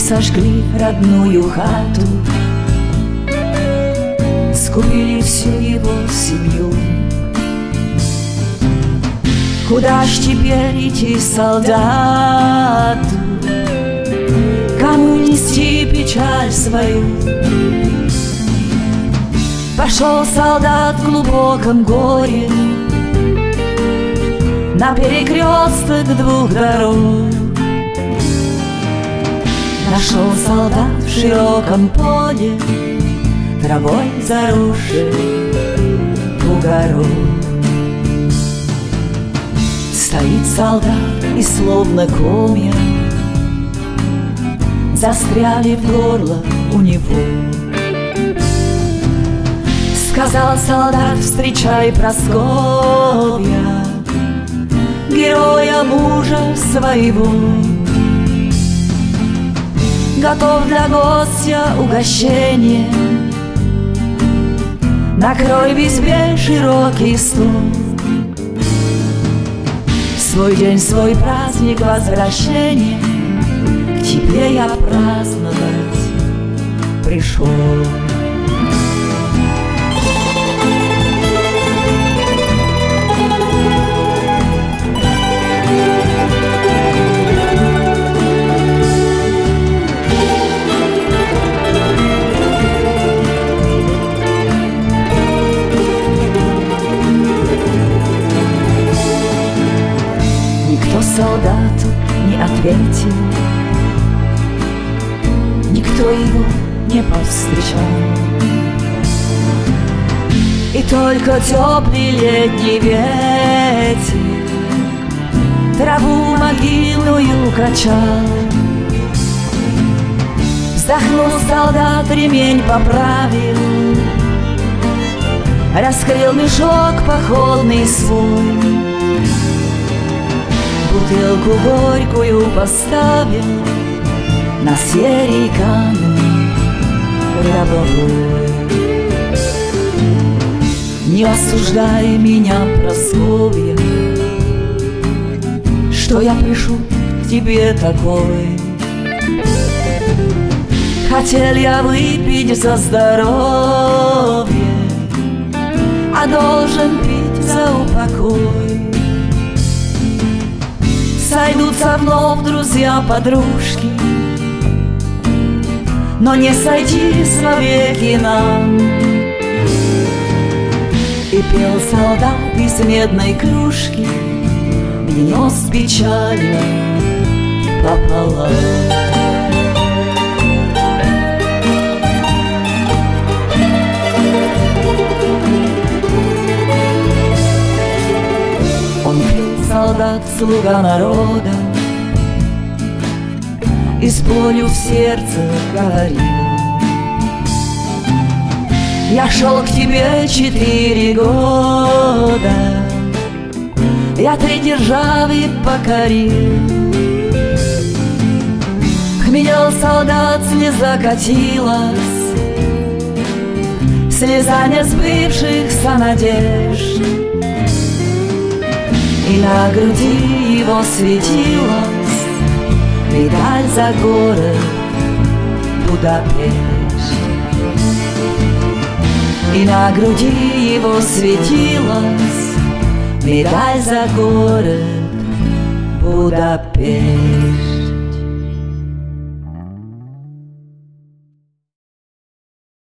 сожгли родную хату, скупили всю его семью. Куда ж теперь идти солдату, кому нести печаль свою? Пошел солдат в глубоком горе на перекресток двух дорог. Нашел солдат в широком поле травой заросший бугорок. Стоит солдат, и словно комья застряли в горло у него. Сказал солдат: встречай, Прасковья, героя мужа своего. Готов для гостя угощение, накрой в избе широкий стол. Свой день, свой праздник возвращения к тебе я праздновать пришел. Никто солдату не ответил, никто его не повстречал. И только теплый летний ветер траву могильную качал. Вздохнул солдат, ремень поправил, раскрыл мешок походный свой, бутылку горькую поставил на серый камень гробовой. Не осуждай меня, Прасковья, что я пришел к тебе такой. Хотел я выпить за здоровье, а должен пить за упокой. Сойдутся вновь друзья-подружки, но не сойтись вовеки нам. И пел солдат из медной кружки вино с печалью пополам. Солдат, слуга народа, и с болью в сердце говорил: я шел к тебе 4 года, я 3 державы покорил. Хмелел солдат, слеза катилась, слеза несбывшихся надежд. И на груди его светилась медаль за город Будапешт. И на груди его светилась медаль за город Будапешт.